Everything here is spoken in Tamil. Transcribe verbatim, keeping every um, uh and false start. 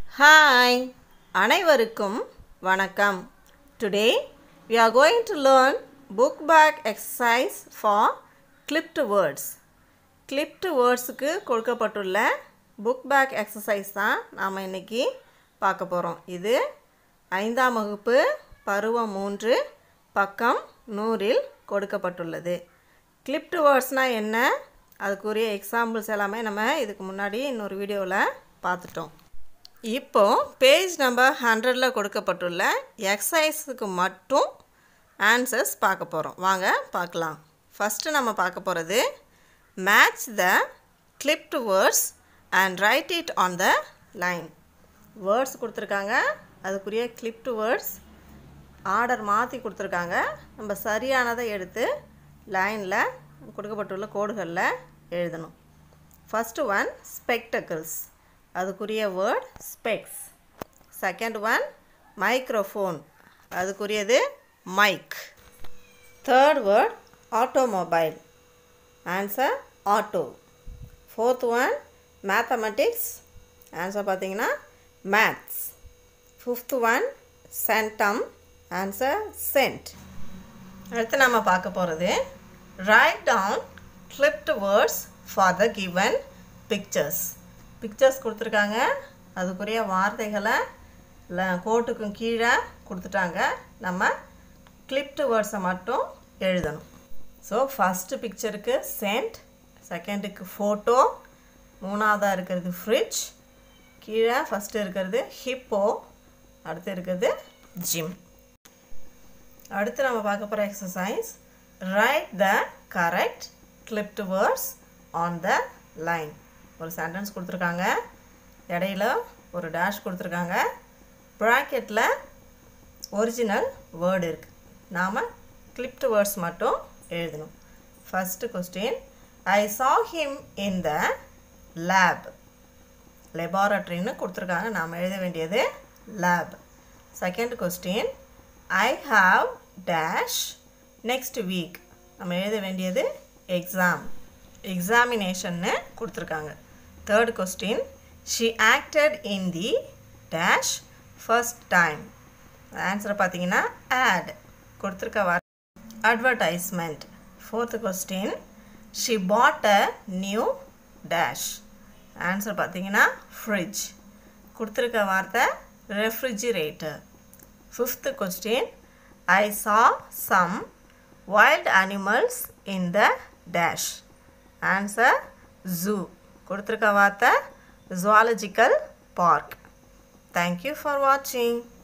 Hi, அனைவருக்கும் வணக்கம். Today we are going to learn book back exercise for clipped words. Clipped wordsக்கு கொடுக்கப்பட்டுள்ள book back exercise தான் நாம இன்னைக்கு பார்க்க போறோம். இது ஐந்தாம் வகுப்பு பருவம் மூன்று பக்கம் நூறில் கொடுக்கப்பட்டுள்ளது. Clipped wordsனா என்ன? அதுக்குரிய எக்ஸாம்பிள்ஸ் எல்லாமே நம்ம இதுக்கு முன்னாடி இன்னொரு வீடியோவில் பார்த்துட்டோம். இப்போ பேஜ் நம்பர் ஹண்ட்ரட்ல கொடுக்கப்பட்டுள்ள எக்ஸசைஸுக்கு மட்டும் ஆன்சர்ஸ் பார்க்க போகிறோம். வாங்க பார்க்கலாம். ஃபஸ்ட்டு நம்ம பார்க்க போகிறது match the clipped words and write it on the line. Words கொடுத்துருக்காங்க, அதுக்குரிய கிளிப்ட் வேர்ட்ஸ் ஆர்டர் மாற்றி கொடுத்துருக்காங்க. நம்ம சரியானதை எடுத்து லைனில் கொடுக்கப்பட்டுள்ள கோடுகளில் எழுதணும். ஃபஸ்ட்டு ஒன் ஸ்பெக்டக்கிள்ஸ், அதுக்குரிய word specs. Second one microphone, அதுக்குரியது mike. Third word automobile, answer auto. Fourth one mathematics, answer பார்த்தீங்கன்னா maths. Fifth one centum, answer cent. அடுத்து நம்ம பார்க்க போகிறது write down clipped words for the given pictures. Pictures கொடுத்துருக்காங்க, அதுக்குரிய வார்த்தைகளை கோட்டுக்கும் கீழே கொடுத்துட்டாங்க. நம்ம கிளிப்டு வேர்ட்ஸை மட்டும் எழுதணும். ஸோ ஃபஸ்ட்டு பிக்சருக்கு சென்ட், செகண்டுக்கு ஃபோட்டோ, மூணாவதாக இருக்கிறது ஃப்ரிட்ஜ், கீழே ஃபஸ்ட்டு இருக்கிறது ஹிப்போ, அடுத்து இருக்கிறது ஜிம். அடுத்து நம்ம பார்க்க போகிற exercise write the correct clipped words on the line. ஒரு சென்டென்ஸ் கொடுத்துருக்காங்க, இடையில ஒரு டேஷ் கொடுத்துருக்காங்க, ப்ராக்கெட்டில் ஒரிஜினல் வேர்டு இருக்குது. நாம் கிளிப்டு வேர்ட்ஸ் மட்டும் எழுதணும். First question I saw him in the lab. லெபார்டரின்னு கொடுத்துருக்காங்க, நாம் எழுத வேண்டியது lab. Second question I have dash next week, நம்ம எழுத வேண்டியது எக்ஸாம், எக்ஸாமினேஷன்னு கொடுத்துருக்காங்க. Third question she acted in the dash first time, ஆன்சரை பார்த்தீங்கன்னா ஆட் கொடுத்துருக்க வார் advertisement. Fourth question she bought a new dash, answer பார்த்தீங்கன்னா ஃப்ரிட்ஜ் கொடுத்துருக்க வார்த்தை refrigerator. Fifth question I saw some wild animals in the dash, answer zoo கொடுத்துருக்க வார்த்தை zoological park. Thank you for watching.